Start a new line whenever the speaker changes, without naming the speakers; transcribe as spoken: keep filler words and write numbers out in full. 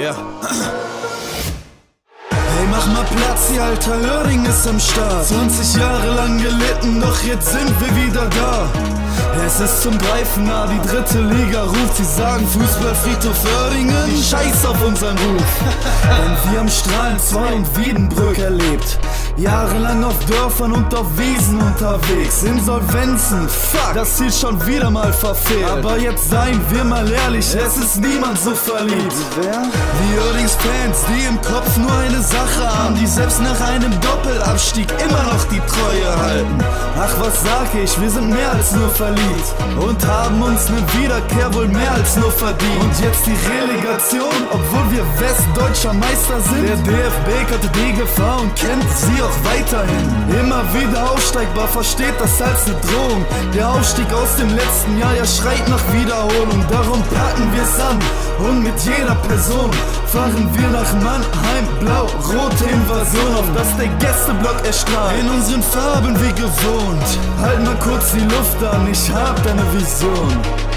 Yeah. Hey, mach mal Platz, hier, alter Höring ist am Start. zwanzig Jahre lang gelitten, doch jetzt sind wir wieder da. Es ist zum Greifen nah, die dritte Liga ruft. Sie sagen Fußballfriedhof Oerdingen, scheiß auf unseren Ruf. Denn wir haben Strahlen zwei und Wiedenbrück erlebt. Jahrelang auf Dörfern und auf Wiesen unterwegs. Insolvenzen, fuck, das Ziel schon wieder mal verfehlt. Aber jetzt seien wir mal ehrlich, es ist niemand so verliebt. Wer? Die Oerdings-Fans, die im Kopf nur eine Sache haben, die selbst nach einem Doppelabstieg immer noch die Treue halten. Ach, was sag ich, wir sind mehr als nur verliebt und haben uns ne Wiederkehr wohl mehr als nur verdient. Und jetzt die Relegation, obwohl wir westdeutscher Meister sind. Der D F B kannte die Gefahr und kennt sie auch weiterhin. Immer wieder aufsteigbar, versteht das als ne Drohung. Der Aufstieg aus dem letzten Jahr, ja schreit nach Wiederholung. Darum packen wir's an und mit jeder Person fahren wir nach Mannheim. Blau-rote Invasion, auf dass der Gästeblock erstrahlt in unseren Farben wie gewohnt. Halt mal kurz die Luft an, ich hab deine Vision.